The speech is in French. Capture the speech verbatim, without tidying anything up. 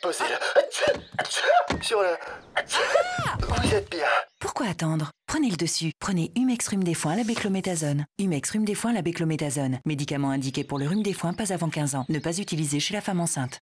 Posez-le sur le... Vous êtes bien. Pourquoi attendre? Prenez le dessus. Prenez Humex Rhume des Foins à la béclométasone. Humex Rhume des Foins à la béclométasone. Médicament indiqué pour le rhume des foins pas avant quinze ans. Ne pas utiliser chez la femme enceinte.